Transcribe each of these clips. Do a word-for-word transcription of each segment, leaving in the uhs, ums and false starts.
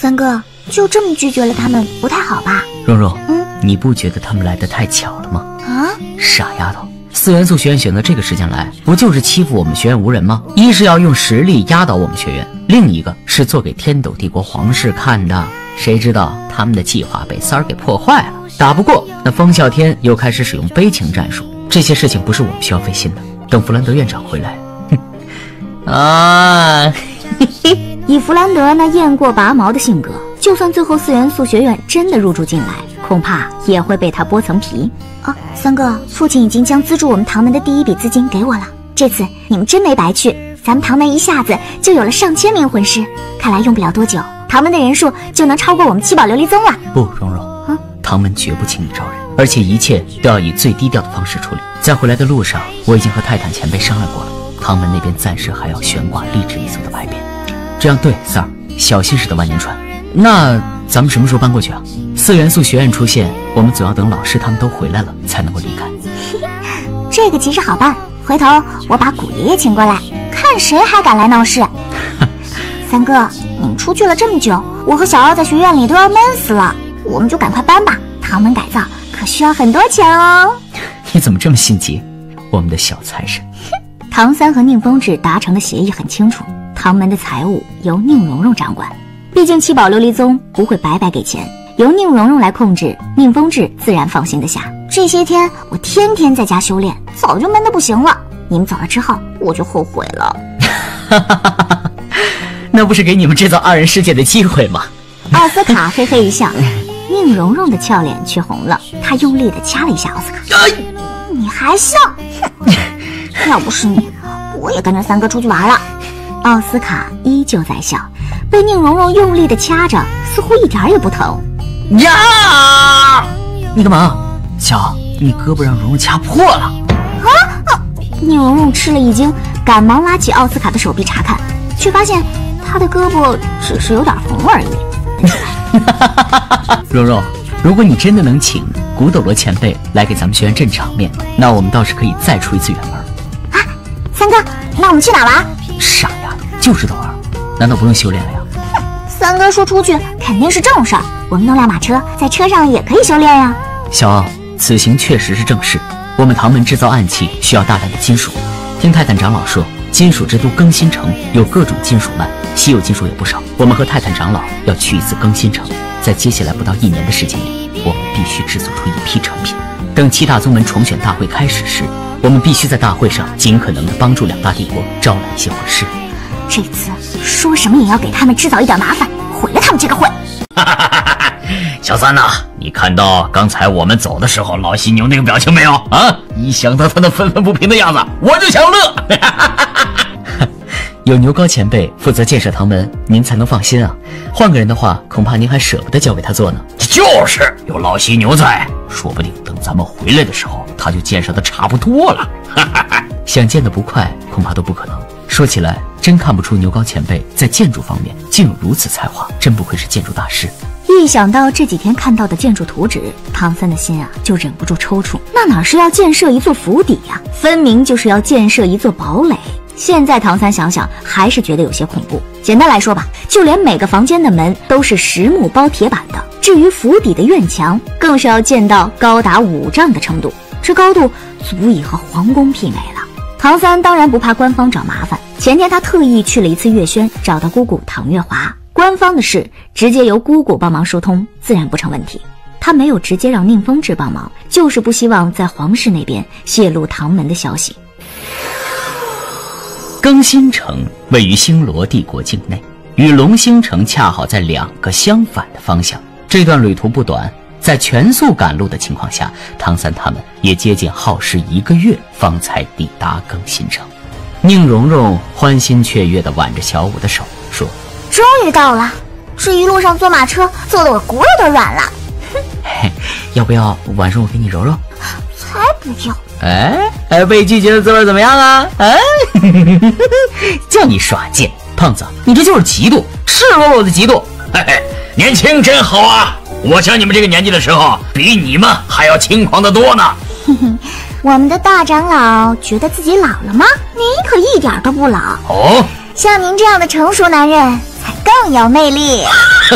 三哥，就这么拒绝了他们，不太好吧？ 蓉蓉， 嗯， 你不觉得他们来得太巧了吗？ 啊， 傻丫头，四元素学院选择这个时间来，不就是欺负我们学院无人吗？一是要用实力压倒我们学院，另一个是做给天斗帝国皇室看的。谁知道他们的计划被三儿给破坏了，打不过，那风啸天又开始使用悲情战术。这些事情不是我们需要费心的，等弗兰德院长回来，哼啊！ 以弗兰德那雁过拔毛的性格，就算最后四元素学院真的入驻进来，恐怕也会被他剥层皮。哦，三哥，父亲已经将资助我们唐门的第一笔资金给我了，这次你们真没白去，咱们唐门一下子就有了上千名魂师，看来用不了多久，唐门的人数就能超过我们七宝琉璃宗了。 不，蓉蓉， 嗯， 唐门绝不轻易招人，而且一切都要以最低调的方式处理。在回来的路上，我已经和泰坦前辈商量过了，唐门那边暂时还要悬挂励志一族的外边。这样对，三儿，小心驶得万年船。那咱们什么时候搬过去啊？四元素学院出现，我们总要等老师他们都回来了才能够离开。 这个其实好办，回头我把古爷爷请过来，看谁还敢来闹事。三哥，你们出去了这么久，我和小奥在学院里都要闷死了，我们就赶快搬吧。唐门改造可需要很多钱哦。 你怎么这么心急？我们的小财神。 唐三和宁风致达成的协议很清楚，唐门的财务由宁荣荣掌管，毕竟七宝琉璃宗不会白白给钱，由宁荣荣来控制，宁风致自然放心得下。这些天我天天在家修炼，早就闷得不行了。你们走了之后，我就后悔了。 那不是给你们制造二人世界的机会吗？ 奥斯卡嘿嘿一笑，宁荣荣的俏脸却红了，她用力地掐了一下奥斯卡。哎、你还笑？哼，要不是你，我也跟着三哥出去玩了。奥斯卡依旧在笑，被宁荣荣用力地掐着，似乎一点也不疼。 呀！你干嘛？小，你胳膊让蓉蓉掐破了。 啊！啊宁荣荣吃了一惊，赶忙拉起奥斯卡的手臂查看，却发现他的胳膊只是有点红而已。 蓉蓉，如果你真的能请古斗罗前辈来给咱们学院镇场面，那我们倒是可以再出一次远门。 啊，三哥，那我们去哪玩？ 傻呀，就知道玩，难道不用修炼了呀？ 哼，三哥说出去肯定是正事儿，我们弄辆马车，在车上也可以修炼呀。 小奥，此行确实是正事。我们唐门制造暗器需要大量的金属，听泰坦长老说，金属之都更新城有各种金属脉，稀有金属也不少。我们和泰坦长老要去一次更新城，在接下来不到一年的时间里，我们必须制作出一批成品。等七大宗门重选大会开始时，我们必须在大会上尽可能的帮助两大帝国招揽一些魂师。 这次说什么也要给他们制造一点麻烦，毁了他们这个会。 小三呐、啊，你看到刚才我们走的时候老犀牛那个表情没有啊？一想到他那愤愤不平的样子，我就想乐。 有牛皋前辈负责建设唐门，您才能放心啊。换个人的话，恐怕您还舍不得交给他做呢。 就是有老犀牛在，说不定等咱们回来的时候，他就建设的差不多了。 想建得不快，恐怕都不可能。说起来，真看不出牛皋前辈在建筑方面竟有如此才华，真不愧是建筑大师。 一想到这几天看到的建筑图纸，唐三的心啊就忍不住抽搐。那哪是要建设一座府邸呀、啊，分明就是要建设一座堡垒。现在唐三想想，还是觉得有些恐怖。简单来说吧，就连每个房间的门都是实木包铁板的。至于府邸的院墙，更是要建到高达五丈的程度，这高度足以和皇宫媲美了。唐三当然不怕官方找麻烦，前天他特意去了一次月轩，找到姑姑唐月华。官方的事直接由姑姑帮忙疏通，自然不成问题。他没有直接让宁风致帮忙，就是不希望在皇室那边泄露唐门的消息。 更新城位于星罗帝国境内，与龙星城恰好在两个相反的方向。这段旅途不短，在全速赶路的情况下，唐三他们也接近耗时一个月方才抵达更新城。宁荣荣欢欣雀跃地挽着小五的手说： 终于到了，这一路上坐马车坐得我骨头都软了。 嘿，要不要晚上我给你揉揉？ 才不要！ 哎哎，被拒绝的滋味怎么样啊？哎，叫你耍贱，胖子，你这就是嫉妒，赤裸裸的嫉妒。 嘿嘿，年轻真好啊！我像你们这个年纪的时候，比你们还要轻狂得多呢。 嘿嘿，我们的大长老觉得自己老了吗？您可一点都不老。 哦， 像您这样的成熟男人， 才更有魅力。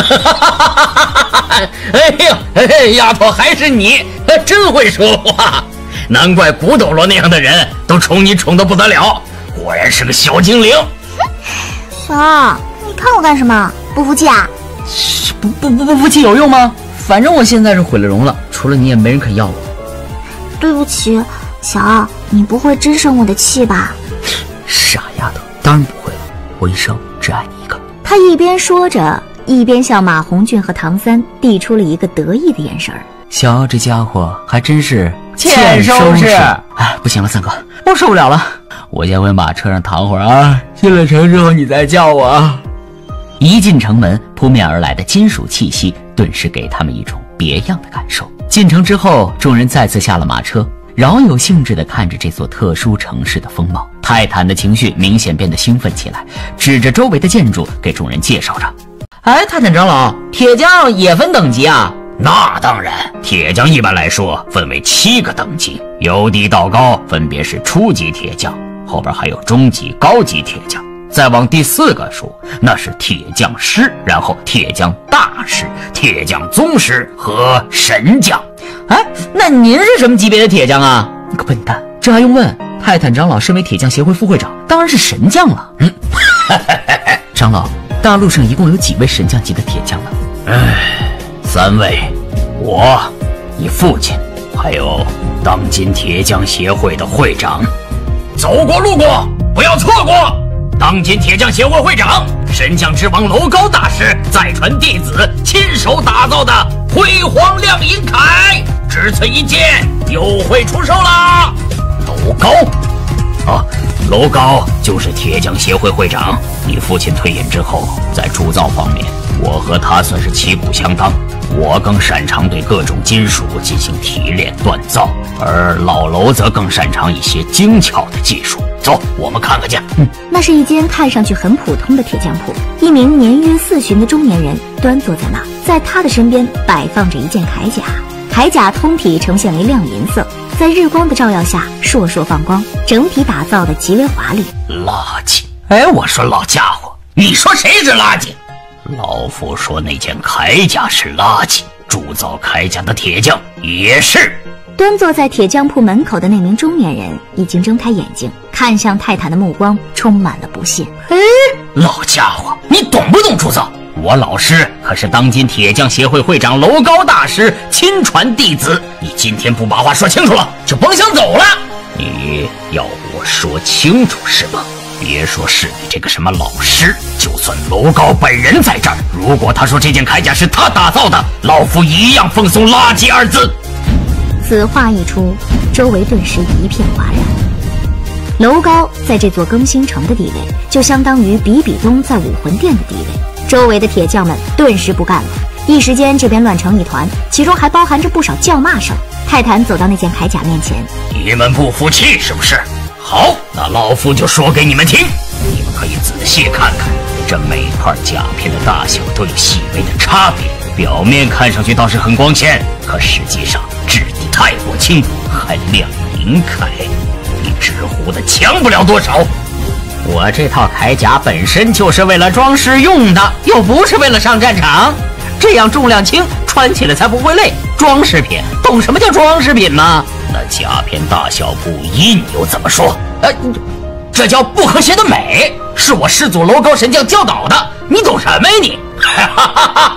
哎呀，哎，丫头还是你，真会说话，难怪古斗罗那样的人都宠你宠得不得了，果然是个小精灵。 小二，你看我干什么？不服气啊？ 不不不不服气有用吗？反正我现在是毁了容了，除了你也没人肯要我。 对不起，小二，你不会真生我的气吧？ 傻丫头，当然不会了，我一生只爱你一个。 他一边说着，一边向马红俊和唐三递出了一个得意的眼神。 小奥这家伙还真是欠收拾。 哎，不行了，三哥，我受不了了，我先回马车上躺会儿啊，进了城之后你再叫我啊。一进城门，扑面而来的金属气息顿时给他们一种别样的感受。进城之后，众人再次下了马车，饶有兴致地看着这座特殊城市的风貌。泰坦的情绪明显变得兴奋起来，指着周围的建筑给众人介绍着： 哎，泰坦长老，铁匠也分等级啊？ 那当然，铁匠一般来说分为七个等级，由低到高分别是初级铁匠，后边还有中级、高级铁匠，再往第四个数，那是铁匠师，然后铁匠大师、铁匠宗师和神匠。 哎，那您是什么级别的铁匠啊？ 你个笨蛋，这还用问？泰坦长老身为铁匠协会副会长，当然是神将了。嗯，长老，大陆上一共有几位神将级的铁匠呢？ 唉，三位，我，你父亲，还有当今铁匠协会的会长。走过路过，不要错过！当今铁匠协会会长，神将之王楼高大师再传弟子亲手打造的辉煌亮银铠，只此一件，又会出售啦！楼高，啊，楼高就是铁匠协会会长。你父亲退隐之后，在铸造方面，我和他算是旗鼓相当。我更擅长对各种金属进行提炼锻造，而老楼则更擅长一些精巧的技术。走，我们看看去。 嗯，那是一间看上去很普通的铁匠铺，一名年约四旬的中年人端坐在那，在他的身边摆放着一件铠甲，铠甲通体呈现为亮银色，在日光的照耀下烁烁放光，整体打造的极为华丽。 垃圾！哎，我说老家伙，你说谁是垃圾？老夫说那件铠甲是垃圾，铸造铠甲的铁匠也是。 端坐在铁匠铺门口的那名中年人已经睁开眼睛，看向泰坦的目光充满了不屑。 哎，老家伙，你懂不懂铸造？我老师可是当今铁匠协会会长楼高大师亲传弟子，你今天不把话说清楚了，就甭想走了。你要我说清楚是吧？别说是你这个什么老师，就算楼高本人在这儿，如果他说这件铠甲是他打造的，老夫一样奉送垃圾二字。 此话一出，周围顿时一片哗然。楼高在这座更新城的地位，就相当于比比东在武魂殿的地位。周围的铁匠们顿时不干了，一时间这边乱成一团，其中还包含着不少叫骂声。泰坦走到那件铠甲面前： 你们不服气是不是？好，那老夫就说给你们听，你们可以仔细看看，这每块甲片的大小都有细微的差别，表面看上去倒是很光鲜，可实际上质地太过轻，还亮银铠，比纸糊的强不了多少。 我这套铠甲本身就是为了装饰用的，又不是为了上战场，这样重量轻，穿起来才不会累。装饰品，懂什么叫装饰品吗？ 那甲片大小不一，你又怎么说？ 呃，这叫不和谐的美，是我师祖楼高神将教导的，你懂什么呀你？ 哈哈哈哈